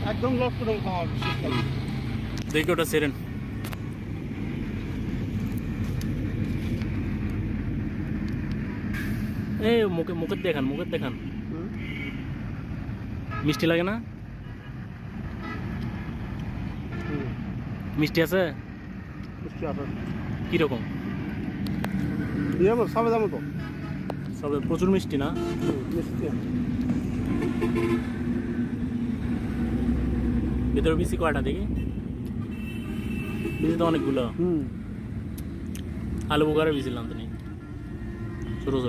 একদম লক্ষ্য রকম খাওয়া শীতকালে। দেখি ওটা সেরেন। এই মুখের দেখান, মুখের দেখান। মিষ্টি লাগে না? মিষ্টি আছে? মিষ্টি আছে। কিরকম? সবে দাম তো সবে প্রচুর মিষ্টি না? মিষ্টি। ভিতরে বিসি কয়টা দেখি? বিসি তো অনেকগুলো। আলু বোকারে বিছিলাম তো নেই, ছোট ছোট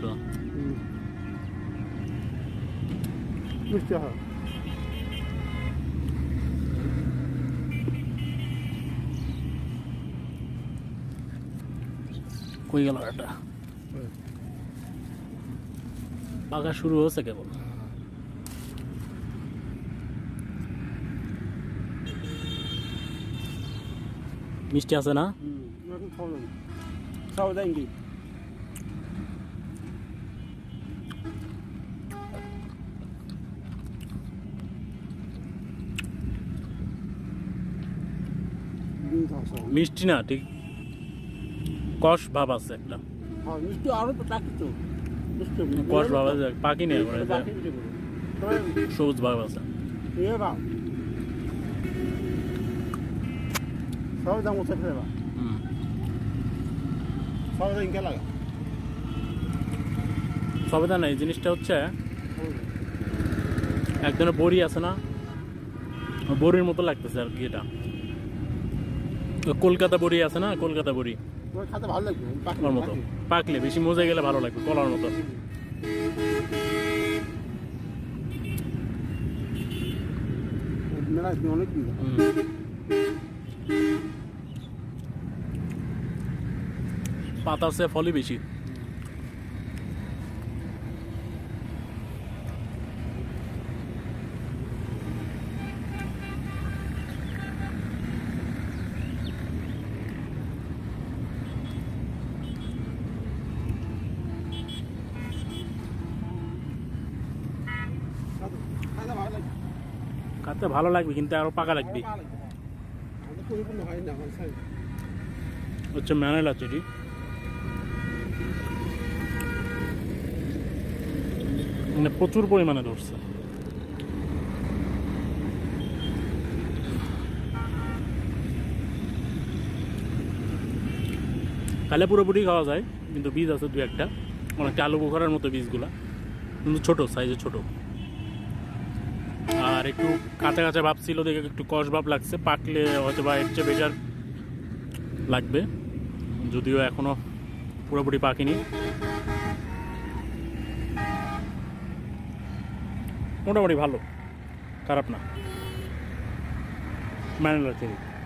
মিষ্টি। হ্যাঁ কই গেল এটা? পাকা শুরু হচ্ছে কেবল। মিষ্টি আছে না? সব দেंगे। মিষ্টি না, ঠিক কষ ভাব আছে একটা। হ্যাঁ মিষ্টি আরো তো টাকি তো মিষ্টি কষ ভাব আছে, পাকি নেই করে সবুজ ভাব আছে। এ বাবা সব দাম উঠে ফেলে বা সব দাম কে লাগা সবেদা না, এই জিনিসটা হচ্ছে এক ধরনের বড়ি আছে না, বড়ির মতো লাগতেছে আর কি। এটা কলকাতা বড়ি আছে না, কলকাতা বড়ি খেতে ভালো লাগবে ওর মতো। পাকলে বেশি মজা গেলে ভালো লাগবে, কলার মতো। অনেক পাতার চেয়ে ফলই বেশি। খাতে ভালো লাগবে কিন্তু আরো পাকা লাগবে। হচ্ছে ম্যানেলা চেরি, মানে প্রচুর পরিমাণে ধরছে। খালে পুরোপুরি খাওয়া যায়, কিন্তু বীজ আছে দু একটা, অনেকটা আলু বোখারার মতো বীজগুলা, কিন্তু ছোট সাইজে ছোট। আর একটু কাঁচা কাঁচা ভাব ছিল দেখে একটু কষ ভাব লাগছে। পাকলে হয়তো বা এর চেয়ে বেটার লাগবে, যদিও এখনো পুরোপুরি পাকেনি। মোটামুটি ভালো, খারাপ না। ম্যানেলা চেরি।